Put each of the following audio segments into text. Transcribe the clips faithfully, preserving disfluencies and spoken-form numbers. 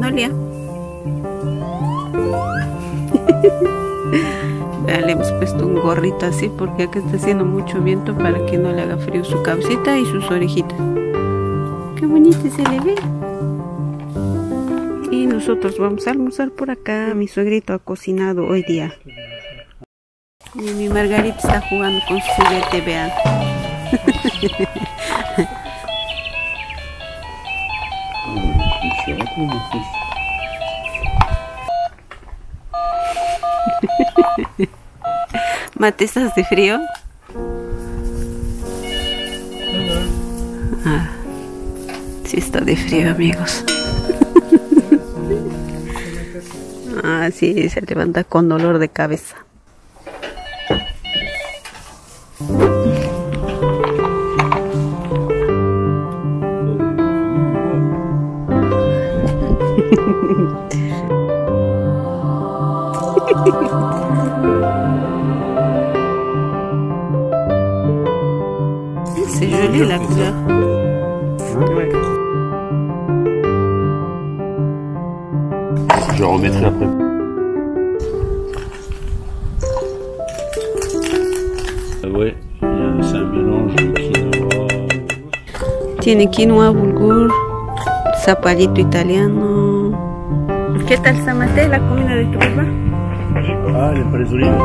Magnolia. Le hemos puesto un gorrito así porque acá está haciendo mucho viento para que no le haga frío su cabecita y sus orejitas. Qué bonito se le ve. Y nosotros vamos a almorzar por acá. Mi suegrito ha cocinado hoy día. Y mi Margarita está jugando con su juguete, vean. Mate, ¿estás de frío? Ah, sí está de frío, amigos. Ah, sí, se levanta con dolor de cabeza. C'est joli la couleur. Ouais. Je remettrai après. Ouais, c'est un mélange de quinoa. Tiene quinoa, bulgur, zapallito italiano. ¿Qué tal, Samate, la comida de tu papá? Ah, le presolino.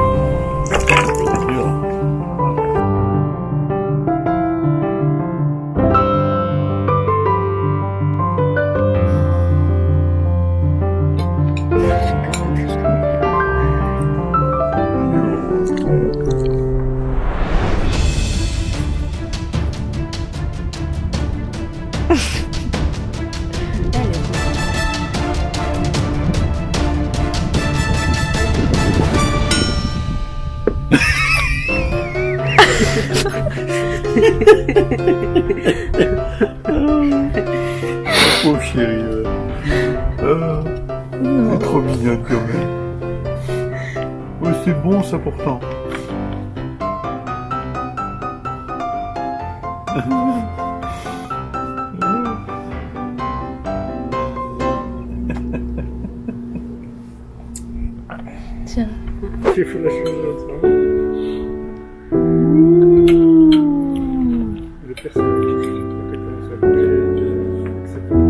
Pauvre chérie. Ah, c'est trop mignonne quand même. Oui, c'est bon ça pourtant. Tiens. J'ai fait la chose de l'autre. Le personnage, quand elle commence à bouger, c'est comme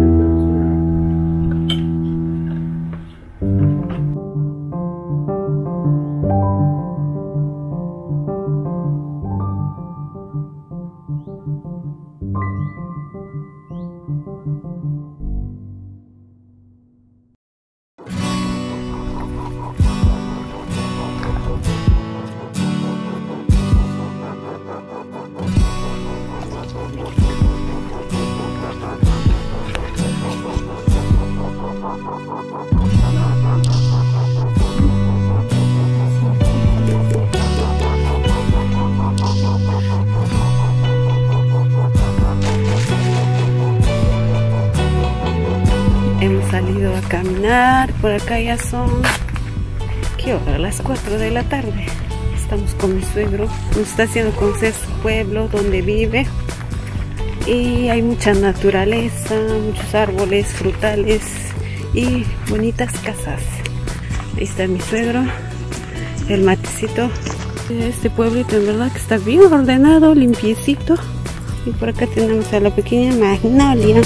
Hemos salido a caminar, por acá ya son, ¿qué hora? Las cuatro de la tarde. Estamos con mi suegro, nos está haciendo conocer su pueblo, donde vive. Y hay mucha naturaleza, muchos árboles, frutales y bonitas casas. Ahí está mi suegro, el matecito. Este pueblito en verdad que está bien ordenado, limpiecito. Y por acá tenemos a la pequeña Magnolia.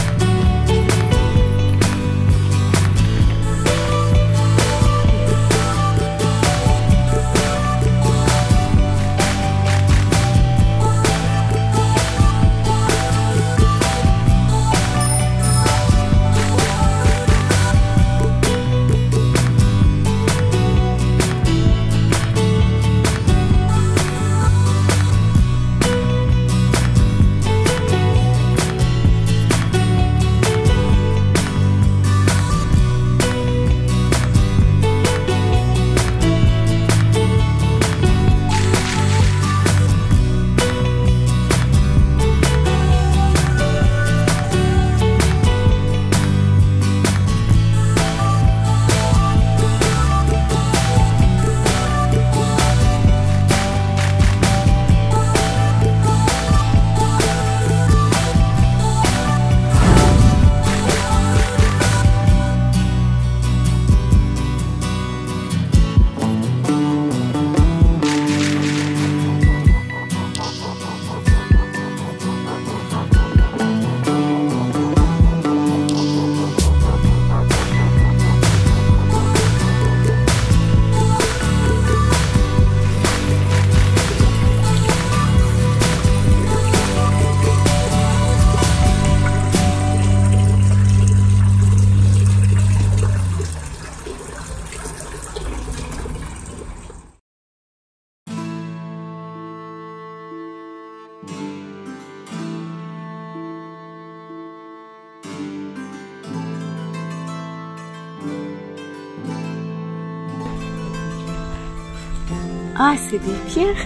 Ah, c'est des pierres.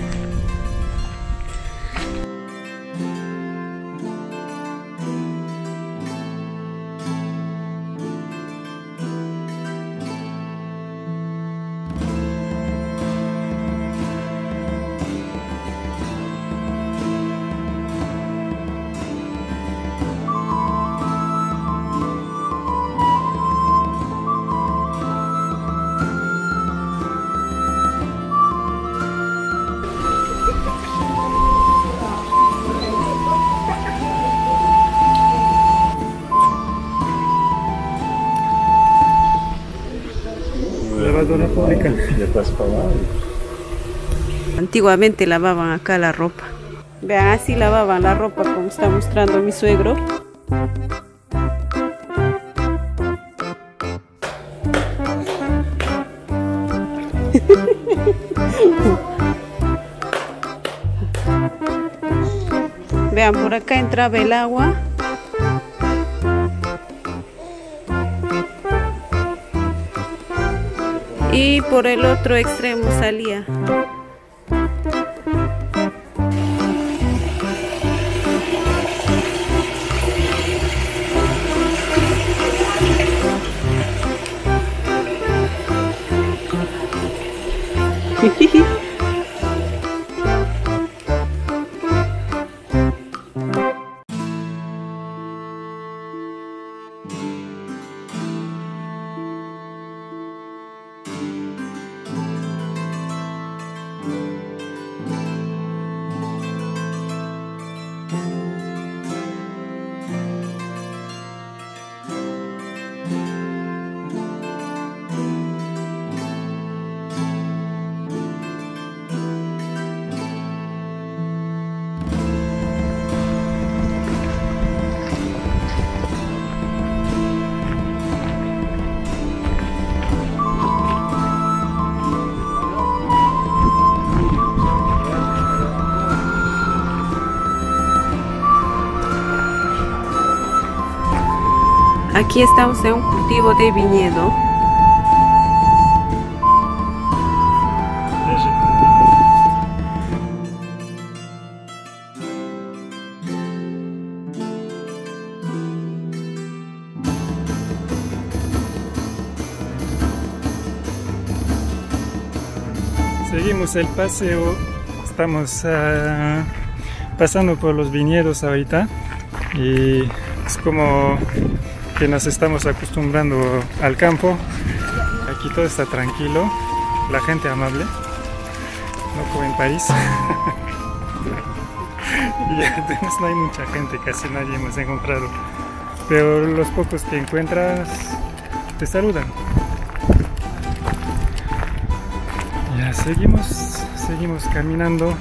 Lavadora pública. Ya estás pagado. Antiguamente lavaban acá la ropa. Vean, así lavaban la ropa como está mostrando mi suegro. Vean, por acá entraba el agua. Y por el otro extremo salía. Aquí estamos en un cultivo de viñedo. Seguimos el paseo, estamos uh, pasando por los viñedos ahorita y es como que nos estamos acostumbrando al campo. Aquí todo está tranquilo, la gente amable, no como en París. Y además no hay mucha gente, casi nadie hemos encontrado, pero los pocos que encuentras te saludan. Ya seguimos, seguimos caminando.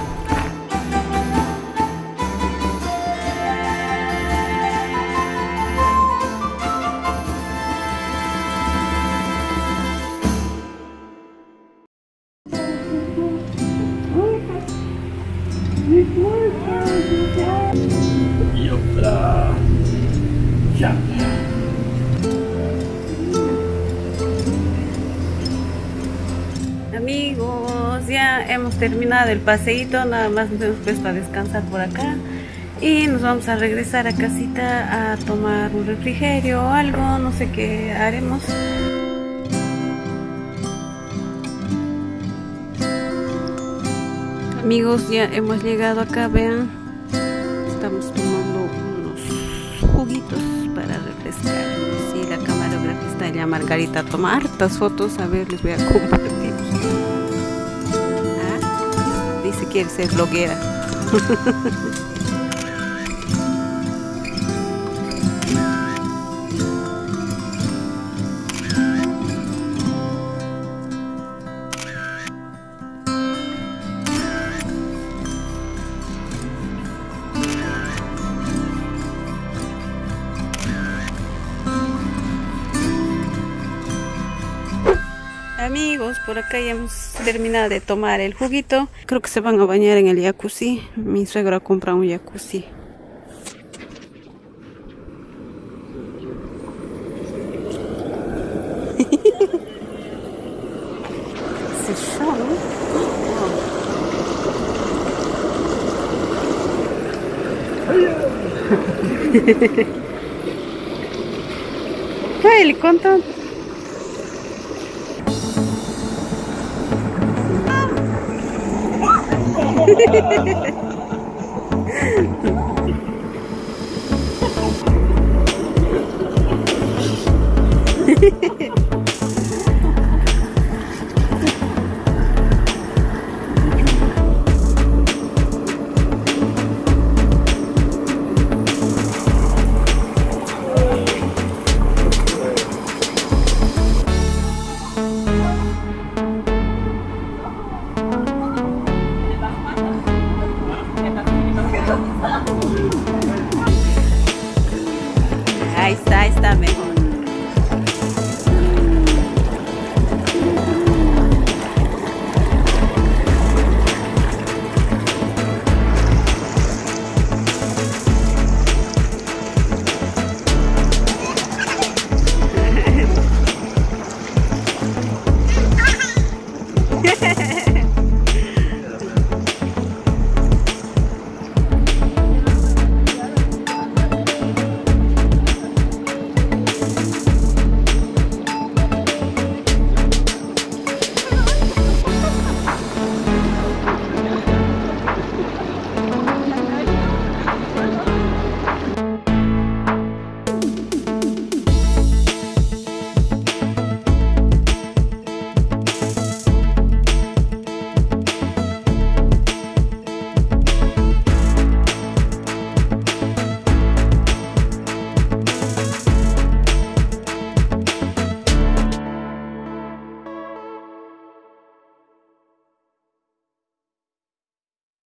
Y otra. Ya. Amigos, ya hemos terminado el paseíto, nada más nos hemos puesto a descansar por acá y nos vamos a regresar a casita a tomar un refrigerio o algo, no sé qué haremos. Amigos, ya hemos llegado acá, vean, estamos tomando unos juguitos para refrescar. Sí, la camarógrafa allá, Margarita, toma hartas fotos, a ver, les voy a compartir. ¿Ah? Dice que quiere ser bloguera. Amigos, por acá ya hemos terminado de tomar el juguito. Creo que se van a bañar en el jacuzzi. Mi suegro ha comprado un jacuzzi. C'est chaud, ¿no? Ay, le conto. Ahí está, ahí está mejor.